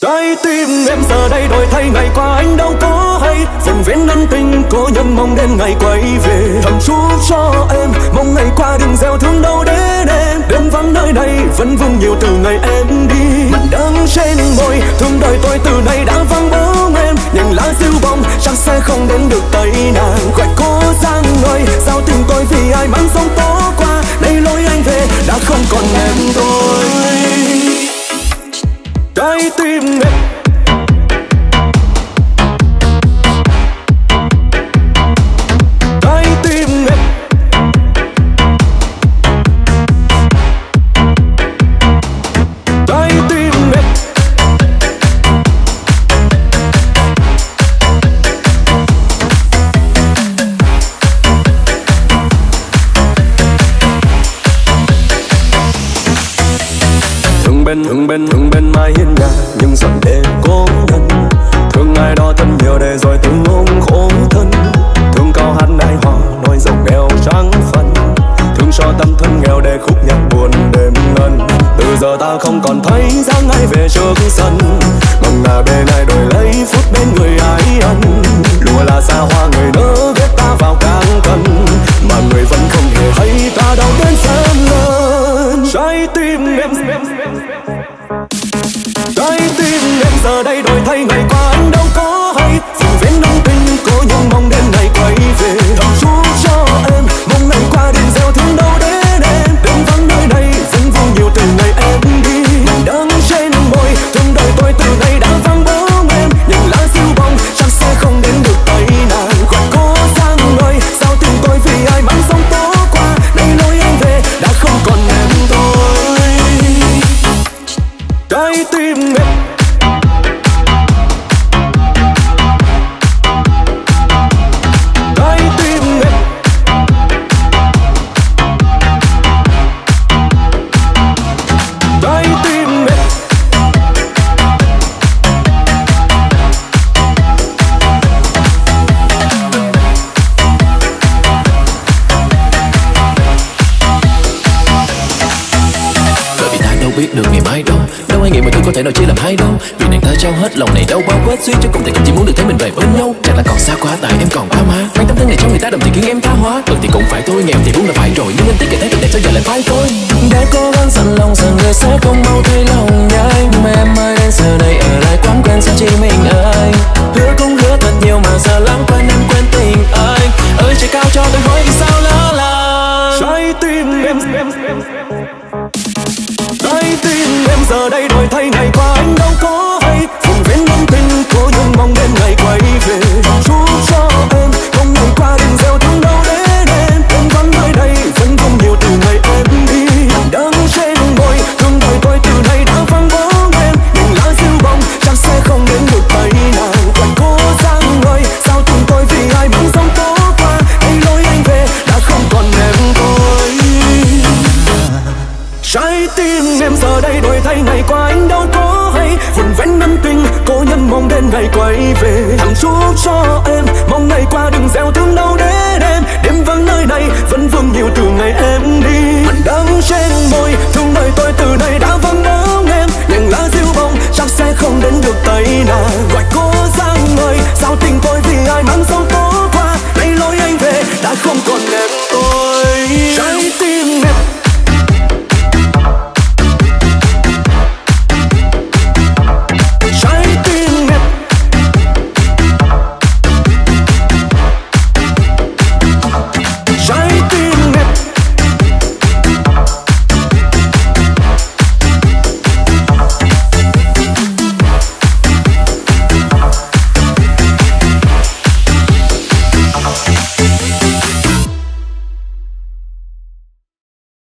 Trái tim em giờ đây đổi thay, ngày qua anh đâu có hay. Phần vén ân tình cố nhân mong đến ngày quay về. Thầm chúc cho em mong ngày qua đừng gieo thương đâu đến em. Đêm vắng nơi này vẫn vương nhiều từ ngày em đi. Mặn đắng trên môi thương đời tôi từ nay đã vắng bóng em. Nhành lá diêu bông chắc sẽ không đến được tay nàng. Gọi cô sang ơi sao tình tôi vì ai mang sóng tố qua. Đây lối anh về đã không còn em tôi. Trái tim em trái tim em trái tim em thương bên mái hiên nhà nhưng dần để cố nhân. Thương ai đó thân nhiều để rồi từng ôm khổ thân. Thương cao hát ai hò nói giàu nghèo trắng phân. Thương cho tâm thân nghèo để khúc nhạc buồn đêm ngân. Từ giờ ta không còn thấy dáng ai về trước sân. Mong là bên ai đổi lấy phút bên người ai ân. Lùa là xa hoa người nỡ ghét ta vào càng cân. Mà người vẫn không hề thấy ta đau đến sớm lớn. Trái tim em trái tim em giờ đây đổi thay, ngày qua anh đâu có hay. Phần vén ân tình cố nhưng mong đến ngày quay về. Thầm chúc cho em mong ngày qua đừng gieo thương đâu đến em. Đêm vắng nơi này vẫn vương nhiều từ ngày em đi. Mặn đắng trên môi thương đời tôi từ nay đã vắng bóng em. Nhành lá diêu bông chắc sẽ không đến được tay nàng. Gọi cô sang ơi sao tình tôi vì ai mang sóng tố qua. Đây lối anh về đã không còn em tôi. Trái tim em trái tim em trái tim em bởi vì ta đâu biết được ngày mai đâu. Đâu ai nghĩ mọi thứ có thể nào chia làm hai đâu. Vì nàng ta trao hết lòng này đâu bao quát suy cho cùng thì không chỉ muốn được thấy mình về bên nhau. Chắc là còn xa quá tại em còn quá má. Mang tấm thân này cho người ta đồng thì khiến em tha hóa. Thì cũng phải thôi, nghèo thì cũng là phải rồi. Nhưng anh tiếc kể thấy đẹp sao giờ lại phai thôi. Để cố gắng dặn lòng rằng người sẽ không mau thấy lòng nhanh. Mà em ơi đến giờ này ở lại quán quen sao chỉ mình anh. Hứa cũng hứa thật nhiều mà giờ lãng quên em quên tình anh. Ơi trời cao cho tôi hỏi vì sao lỡ làng. trái tim em trái tim em giờ đây đổi thay, ngày qua anh đâu có hay. Phần vén ân tình cố nhưng mong đến ngày quay về. Chúc cho em mong ngày qua đừng gieo thương đâu đến em. Đêm vắng nơi đây vẫn vương nhiều từ ngày em đi. Đắng trên môi thương đời tôi từ nay đã vắng bóng em. Nhành lá diêu bông chắc sẽ không đến được tay nàng. Gọi cô sang ơi sao tình tôi vì ai mang sóng tố qua. Đây lối anh về đã không còn em tôi. Trái tim em giờ đây đổi thay, ngày qua anh đâu có hay. Vun vén ân tình cố nhân mong đến ngày quay về. Thầm chúc cho em mong ngày qua đừng gieo thương đâu đến em. Đêm vắng nơi này vẫn vương nhiều từ ngày em đi. Mặn đắng trên môi thương đời tôi từ nay đã vắng bóng em. Nhành lá diêu bông chắc sẽ không đến được tay nàng.